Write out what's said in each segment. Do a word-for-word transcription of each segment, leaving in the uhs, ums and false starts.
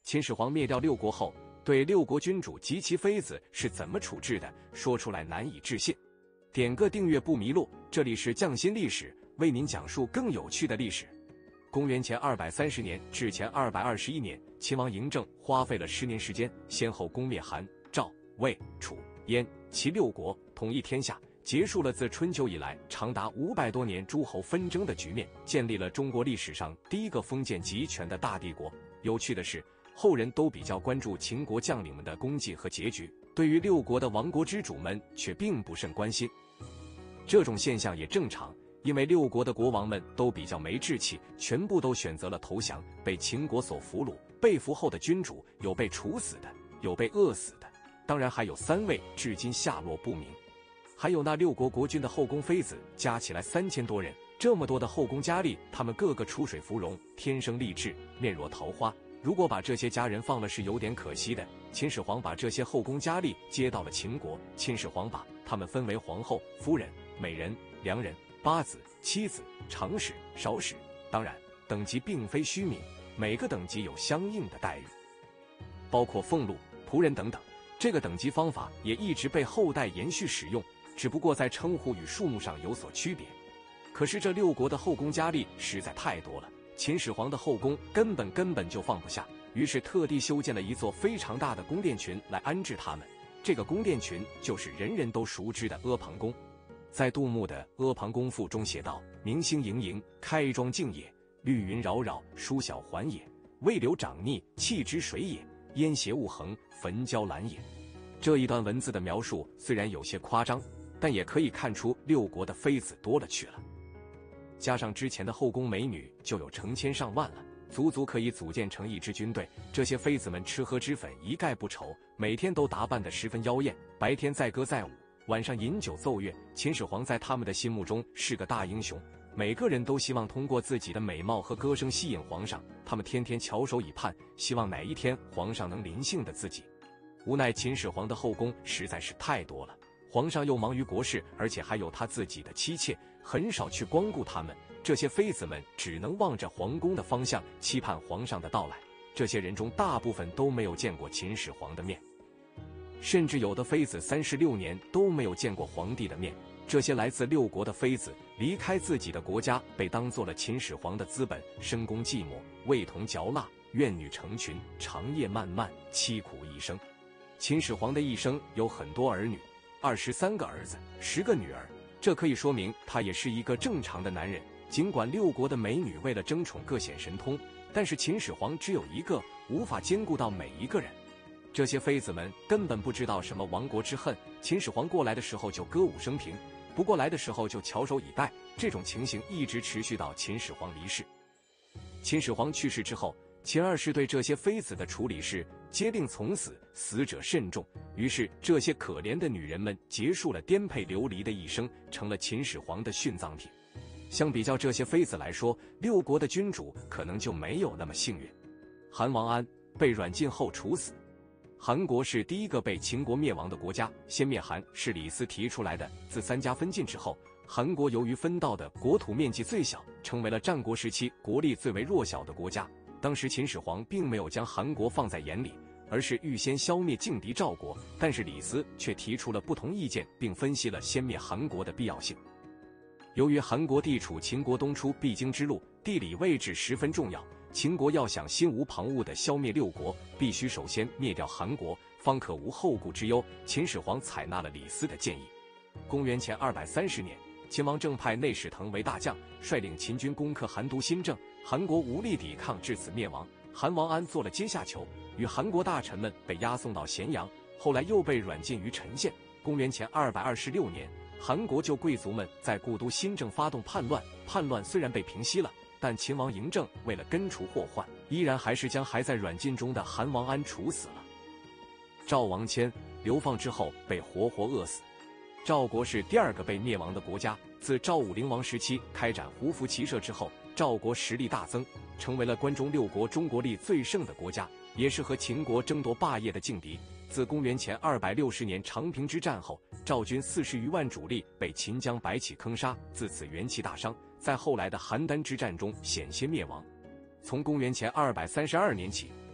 秦始皇灭掉六国后，对六国君主及其妃子是怎么处置的，说出来难以置信。点个订阅不迷路，这里是匠心历史，为您讲述更有趣的历史。公元前二百三十年至前二百二十一年，秦王嬴政花费了十年时间，先后攻灭韩、赵、魏、楚、燕、齐六国，统一天下，结束了自春秋以来长达五百多年诸侯纷争的局面，建立了中国历史上第一个封建集权的大帝国。有趣的是，后人都比较关注秦国将领们的功绩和结局，对于六国的亡国之主们却并不甚关心。这种现象也正常，因为六国的国王们都比较没志气，全部都选择了投降，被秦国所俘虏。被俘后的君主有被处死的，有被饿死的，当然还有三位至今下落不明。还有那六国国君的后宫妃子，加起来三千多人，这么多的后宫佳丽，他们个个出水芙蓉，天生丽质，面若桃花。如果把这些佳人放了是有点可惜的。秦始皇把这些后宫佳丽接到了秦国，秦始皇把他们分为皇后、夫人、美人、良人、八子、妻子、长史、少史，当然等级并非虚名，每个等级有相应的待遇，包括俸禄、仆人等等。这个等级方法也一直被后代延续使用，只不过在称呼与数目上有所区别。可是这六国的后宫佳丽实在太多了，秦始皇的后宫根本根本就放不下，于是特地修建了一座非常大的宫殿群来安置他们。这个宫殿群就是人人都熟知的阿房宫。在杜牧的《阿房宫赋》中写道：明星盈盈，开庄静也；绿云扰扰，疏小环也；渭流长逆，弃之水也；烟斜雾横，焚焦兰也。这一段文字的描述虽然有些夸张，但也可以看出六国的妃子多了去了。加上之前的后宫美女就有成千上万了，足足可以组建成一支军队。这些妃子们吃喝脂粉一概不愁，每天都打扮得十分妖艳，白天载歌载舞，晚上饮酒奏乐。秦始皇在他们的心目中是个大英雄，每个人都希望通过自己的美貌和歌声吸引皇上，他们天天翘首以盼，希望哪一天皇上能临幸的自己。无奈秦始皇的后宫实在是太多了，皇上又忙于国事，而且还有他自己的妻妾，很少去光顾他们。这些妃子们只能望着皇宫的方向，期盼皇上的到来。这些人中大部分都没有见过秦始皇的面，甚至有的妃子三十六年都没有见过皇帝的面。这些来自六国的妃子离开自己的国家，被当做了秦始皇的资本，深宫寂寞，味同嚼蜡，怨女成群，长夜漫漫，凄苦一生。秦始皇的一生有很多儿女，二十三个儿子，十个女儿，这可以说明他也是一个正常的男人。尽管六国的美女为了争宠各显神通，但是秦始皇只有一个，无法兼顾到每一个人。这些妃子们根本不知道什么亡国之恨，秦始皇过来的时候就歌舞升平，不过来的时候就翘首以待。这种情形一直持续到秦始皇离世。秦始皇去世之后，秦二世对这些妃子的处理是皆令从死，死者慎重。于是这些可怜的女人们结束了颠沛流离的一生，成了秦始皇的殉葬品。相比较这些妃子来说，六国的君主可能就没有那么幸运。韩王安被软禁后处死。韩国是第一个被秦国灭亡的国家，先灭韩是李斯提出来的。自三家分晋之后，韩国由于分到的国土面积最小，成为了战国时期国力最为弱小的国家。当时秦始皇并没有将韩国放在眼里，而是预先消灭劲敌赵国，但是李斯却提出了不同意见，并分析了先灭韩国的必要性。由于韩国地处秦国东出必经之路，地理位置十分重要，秦国要想心无旁骛地消灭六国，必须首先灭掉韩国，方可无后顾之忧。秦始皇采纳了李斯的建议。公元前二百三十年，秦王政派内史腾为大将，率领秦军攻克韩都新郑，韩国无力抵抗，至此灭亡。韩王安做了阶下囚，与韩国大臣们被押送到咸阳，后来又被软禁于陈县。公元前二百二十六年，韩国旧贵族们在故都新郑发动叛乱，叛乱虽然被平息了，但秦王嬴政为了根除祸患，依然还是将还在软禁中的韩王安处死了。赵王谦流放之后被活活饿死。赵国是第二个被灭亡的国家，自赵武灵王时期开展胡服骑射之后，赵国实力大增，成为了关中六国中国力最盛的国家，也是和秦国争夺霸业的劲敌。自公元前二百六十年长平之战后，赵军四十余万主力被秦将白起坑杀，自此元气大伤，在后来的邯郸之战中险些灭亡。从公元前二百三十二年起，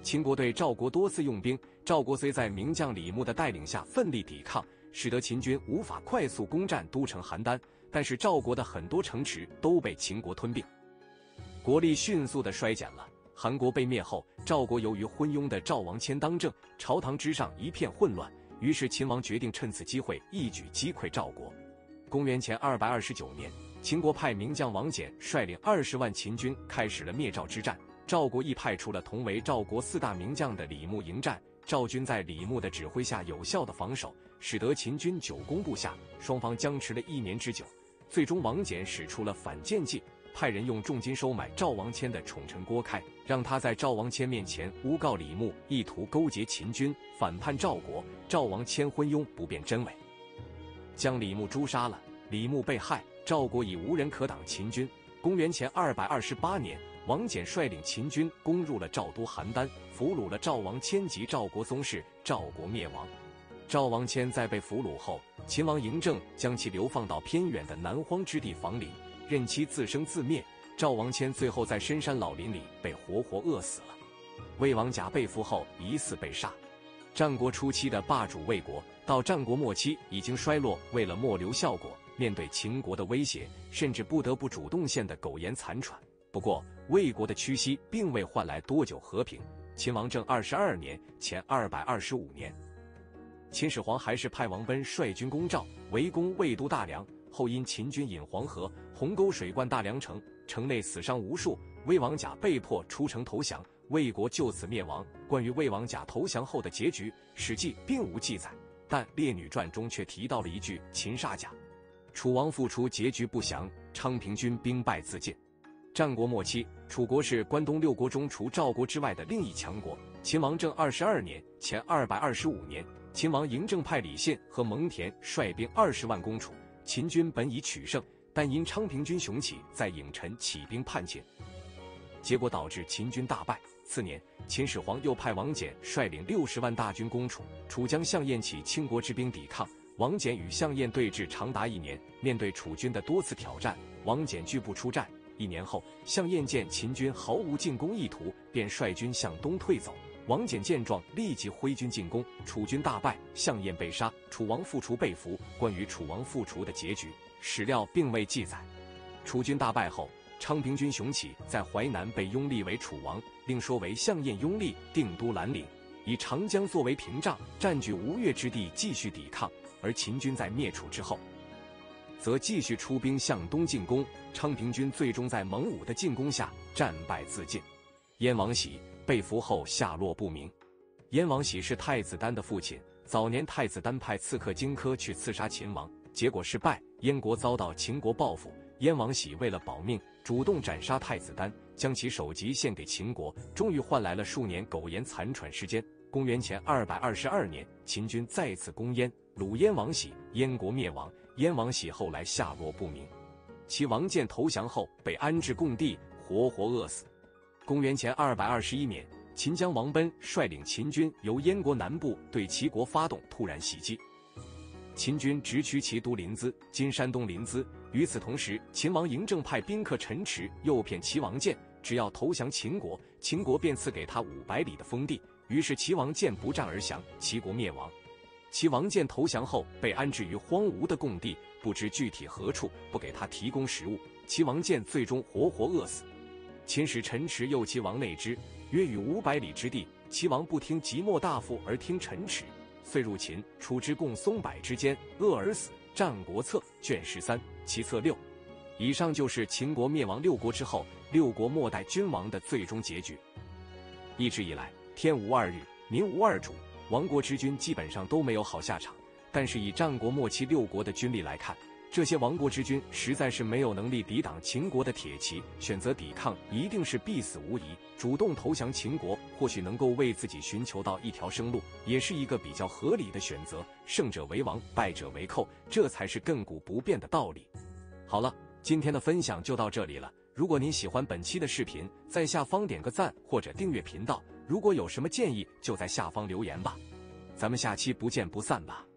秦国对赵国多次用兵，赵国虽在名将李牧的带领下奋力抵抗，使得秦军无法快速攻占都城邯郸，但是赵国的很多城池都被秦国吞并，国力迅速地衰减了。韩国被灭后，赵国由于昏庸的赵王谦当政，朝堂之上一片混乱，于是秦王决定趁此机会一举击溃赵国。公元前二百二十九年，秦国派名将王翦率领二十万秦军开始了灭赵之战。赵国亦派出了同为赵国四大名将的李牧迎战，赵军在李牧的指挥下有效的防守，使得秦军久攻不下，双方僵持了一年之久。最终王翦使出了反间计，派人用重金收买赵王谦的宠臣郭开，让他在赵王谦面前诬告李牧意图勾结秦军反叛赵国，赵王谦昏庸不辨真伪，将李牧诛杀了。李牧被害，赵国已无人可挡秦军。公元前二百二十八年，王翦率领秦军攻入了赵都邯郸，俘虏了赵王谦及赵国宗室，赵国灭亡。赵王谦在被俘虏后，秦王嬴政将其流放到偏远的南荒之地房陵，任其自生自灭。赵王谦最后在深山老林里被活活饿死了。魏王甲被俘后疑似被杀。战国初期的霸主魏国，到战国末期已经衰落，为了末流效果，面对秦国的威胁，甚至不得不主动献的苟延残喘。不过魏国的屈膝并未换来多久和平。秦王政二十二年，前二百二十五年，秦始皇还是派王贲率军攻赵，围攻魏都大梁，后因秦军引黄河，鸿沟水灌大梁城，城内死伤无数，魏王甲被迫出城投降，魏国就此灭亡。关于魏王甲投降后的结局，《史记》并无记载，但《列女传》中却提到了一句：秦杀甲。楚王复出，结局不详，昌平君兵败自尽。战国末期，楚国是关东六国中除赵国之外的另一强国。秦王政二十二年，前二百二十五年，秦王嬴政派李信和蒙恬率兵二十万攻楚，秦军本已取胜，但因昌平君雄起在郢陈起兵叛秦，结果导致秦军大败。次年，秦始皇又派王翦率领六十万大军攻楚，楚将项燕起倾国之兵抵抗。王翦与项燕对峙长达一年，面对楚军的多次挑战，王翦拒不出战。一年后，项燕见秦军毫无进攻意图，便率军向东退走。王翦见状，立即挥军进攻，楚军大败，项燕被杀，楚王复除被俘。关于楚王复除的结局，史料并未记载。楚军大败后，昌平君雄起在淮南被拥立为楚王，另说为项燕拥立定都兰陵，以长江作为屏障，占据吴越之地，继续抵抗。而秦军在灭楚之后，则继续出兵向东进攻，昌平君最终在蒙武的进攻下战败自尽。燕王喜被俘后下落不明。燕王喜是太子丹的父亲，早年太子丹派刺客荆轲去刺杀秦王，结果失败，燕国遭到秦国报复。燕王喜为了保命，主动斩杀太子丹，将其首级献给秦国，终于换来了数年苟延残喘时间。公元前二百二十二年，秦军再次攻燕，虏燕王喜，燕国灭亡。燕王喜后来下落不明，其王建投降后被安置贡地，活活饿死。公元前二百二十一年，秦将王贲率领秦军由燕国南部对齐国发动突然袭击，秦军直趋齐都临淄（今山东临淄）。与此同时，秦王嬴政派宾客陈池诱骗齐王建，只要投降秦国，秦国便赐给他五百里的封地。于是齐王建不战而降，齐国灭亡。齐王建投降后被安置于荒芜的贡地，不知具体何处，不给他提供食物。齐王建最终活活饿死。秦使陈池诱齐王内之，约与五百里之地，齐王不听即墨大夫而听陈池，遂入秦，楚之共松柏之间，饿而死。战国策卷十三，其策六。以上就是秦国灭亡六国之后，六国末代君王的最终结局。一直以来，天无二日，民无二主，亡国之君基本上都没有好下场。但是以战国末期六国的军力来看，这些亡国之君实在是没有能力抵挡秦国的铁骑，选择抵抗一定是必死无疑。主动投降秦国，或许能够为自己寻求到一条生路，也是一个比较合理的选择。胜者为王，败者为寇，这才是亘古不变的道理。好了，今天的分享就到这里了。如果您喜欢本期的视频，在下方点个赞或者订阅频道。如果有什么建议，就在下方留言吧。咱们下期不见不散吧。